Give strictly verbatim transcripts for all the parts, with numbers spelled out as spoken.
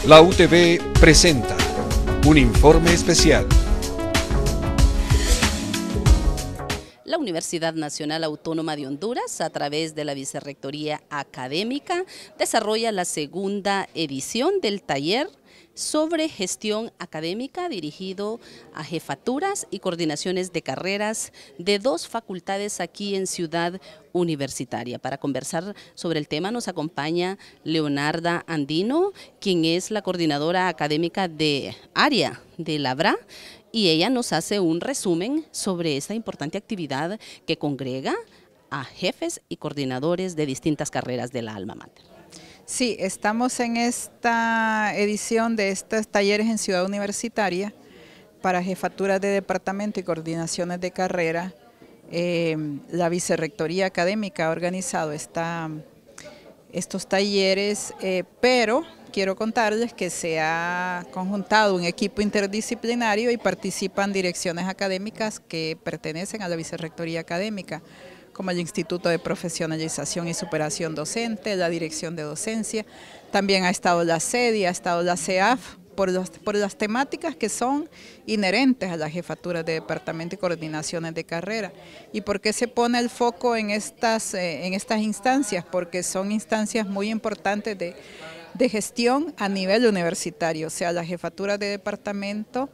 La U T V presenta un informe especial. La Universidad Nacional Autónoma de Honduras, a través de la Vicerrectoría Académica, desarrolla la segunda edición del taller sobre gestión académica dirigido a jefaturas y coordinaciones de carreras de dos facultades aquí en Ciudad Universitaria. Para conversar sobre el tema nos acompaña Leonarda Andino, quien es la coordinadora académica de área de la B R A, y ella nos hace un resumen sobre esta importante actividad que congrega a jefes y coordinadores de distintas carreras de la alma mater. Sí, estamos en esta edición de estos talleres en Ciudad Universitaria para jefaturas de departamento y coordinaciones de carrera. Eh, la Vicerrectoría Académica ha organizado esta, estos talleres, eh, pero quiero contarles que se ha conjuntado un equipo interdisciplinario y participan direcciones académicas que pertenecen a la Vicerrectoría Académica, como el Instituto de Profesionalización y Superación Docente, la Dirección de Docencia. También ha estado la SEDI, ha estado la C E A F, por, los, por las temáticas que son inherentes a las jefaturas de departamento y coordinaciones de carrera. ¿Y por qué se pone el foco en estas, eh, en estas instancias? Porque son instancias muy importantes de, de gestión a nivel universitario, o sea, las jefaturas de departamento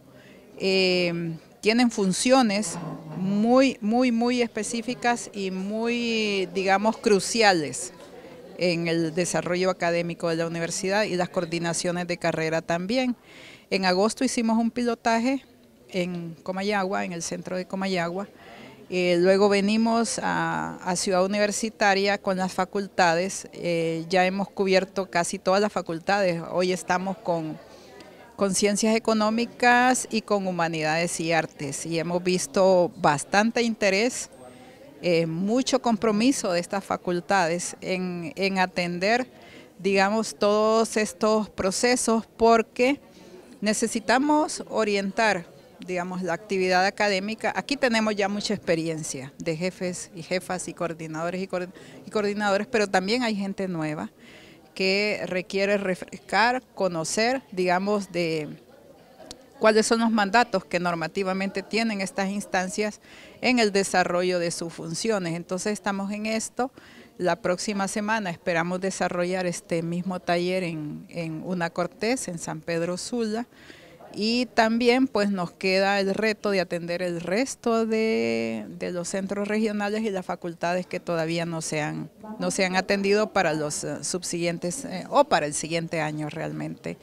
eh, tienen funciones muy, muy, muy específicas y muy, digamos, cruciales en el desarrollo académico de la universidad y las coordinaciones de carrera también. En agosto hicimos un pilotaje en Comayagua, en el centro de Comayagua. Eh, luego venimos a, a Ciudad Universitaria con las facultades. Eh, ya hemos cubierto casi todas las facultades. Hoy estamos con con ciencias económicas y con humanidades y artes, y hemos visto bastante interés, eh, mucho compromiso de estas facultades en, en atender, digamos, todos estos procesos, porque necesitamos orientar, digamos, la actividad académica. Aquí tenemos ya mucha experiencia de jefes y jefas y coordinadores y, co y coordinadores, pero también hay gente nueva que requiere refrescar, conocer, digamos, de cuáles son los mandatos que normativamente tienen estas instancias en el desarrollo de sus funciones. Entonces estamos en esto. La próxima semana esperamos desarrollar este mismo taller en, en Una Cortés, en San Pedro Sula. Y también pues nos queda el reto de atender el resto de, de los centros regionales y las facultades que todavía no se han, no se han atendido para los uh, subsiguientes eh, o para el siguiente año realmente.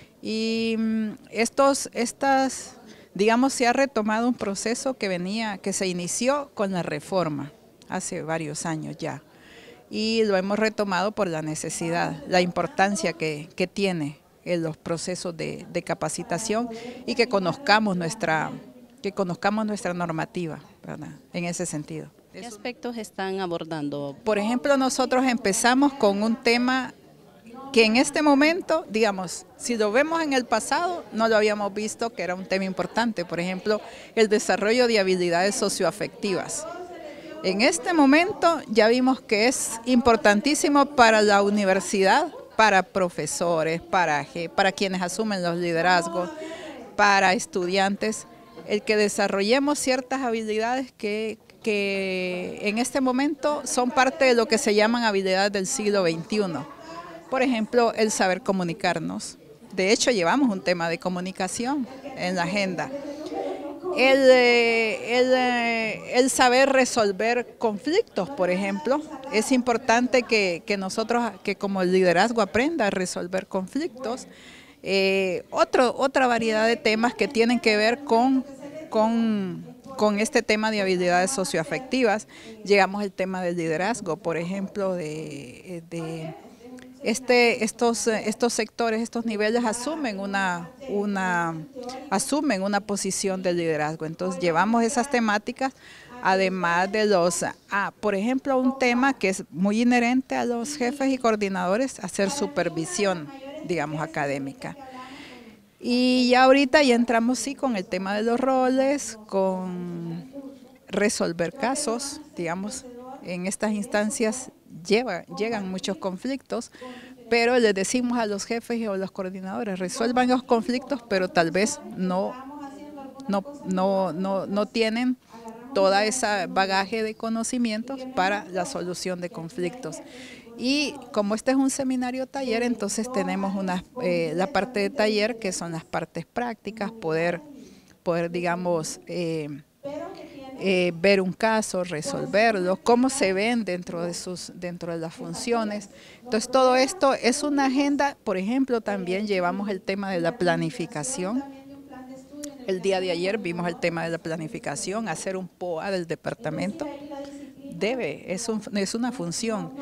Y um, estos, estas, digamos, se ha retomado un proceso que venía, que se inició con la reforma hace varios años ya. Y lo hemos retomado por la necesidad, la importancia que, que tiene en los procesos de, de capacitación y que conozcamos nuestra, que conozcamos nuestra normativa, ¿verdad? En ese sentido. ¿Qué aspectos están abordando? Por ejemplo, nosotros empezamos con un tema que en este momento, digamos, si lo vemos en el pasado, no lo habíamos visto, que era un tema importante. Por ejemplo, el desarrollo de habilidades socioafectivas. En este momento ya vimos que es importantísimo para la universidad, para profesores, para, para quienes asumen los liderazgos, para estudiantes, el que desarrollemos ciertas habilidades que, que en este momento son parte de lo que se llaman habilidades del siglo veintiuno. Por ejemplo, el saber comunicarnos. De hecho, llevamos un tema de comunicación en la agenda. El, el, el saber resolver conflictos, por ejemplo, es importante que, que nosotros, que como liderazgo aprenda a resolver conflictos. Eh, otro, otra variedad de temas que tienen que ver con, con, con este tema de habilidades socioafectivas. Llegamos al tema del liderazgo, por ejemplo, de... de Este, estos, estos sectores, estos niveles asumen una, una, asumen una posición de liderazgo. Entonces llevamos esas temáticas, además de los, ah, por ejemplo, un tema que es muy inherente a los jefes y coordinadores, hacer supervisión, digamos, académica. Y ya ahorita ya entramos sí con el tema de los roles, con resolver casos, digamos, en estas instancias lleva, llegan muchos conflictos, pero les decimos a los jefes y a los coordinadores, resuelvan los conflictos, pero tal vez no, no, no, no, no tienen toda esa bagaje de conocimientos para la solución de conflictos. Y como este es un seminario taller, entonces tenemos una, eh, la parte de taller, que son las partes prácticas, poder, poder digamos, eh, eh, ver un caso, resolverlo, cómo se ven dentro de, sus, dentro de las funciones. Entonces todo esto es una agenda. Por ejemplo, también llevamos el tema de la planificación. El día de ayer vimos el tema de la planificación, hacer un P O A del departamento. Debe, es, un, es una función.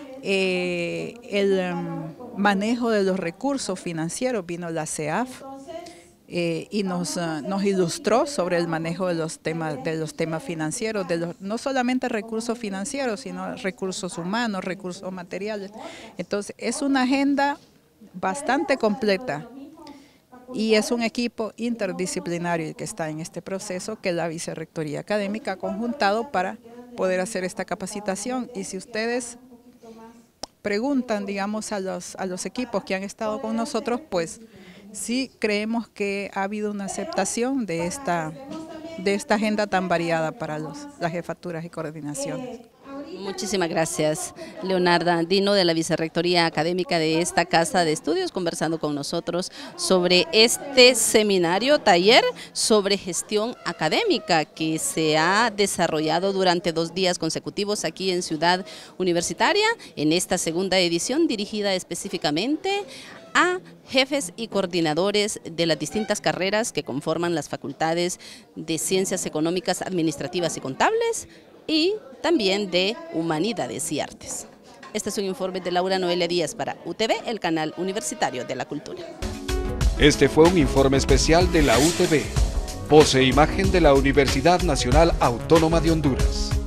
Eh, el um, manejo de los recursos financieros, vino la C E A F eh, y nos, uh, nos ilustró sobre el manejo de los temas, de los temas financieros, de los, no solamente recursos financieros, sino recursos humanos, recursos materiales. Entonces es una agenda bastante completa. Y es un equipo interdisciplinario que está en este proceso, que la Vicerrectoría Académica ha conjuntado para poder hacer esta capacitación. Y si ustedes preguntan, digamos, a los, a los equipos que han estado con nosotros, pues sí creemos que ha habido una aceptación de esta, de esta agenda tan variada para los, las jefaturas y coordinaciones. Muchísimas gracias, Leonarda Andino, de la Vicerrectoría Académica de esta Casa de Estudios, conversando con nosotros sobre este seminario, taller sobre gestión académica que se ha desarrollado durante dos días consecutivos aquí en Ciudad Universitaria, en esta segunda edición dirigida específicamente a jefes y coordinadores de las distintas carreras que conforman las facultades de Ciencias Económicas, Administrativas y Contables, y también de Humanidades y Artes. Este es un informe de Laura Noelia Díaz para U T V, el canal universitario de la cultura. Este fue un informe especial de la U T V, voz e imagen de la Universidad Nacional Autónoma de Honduras.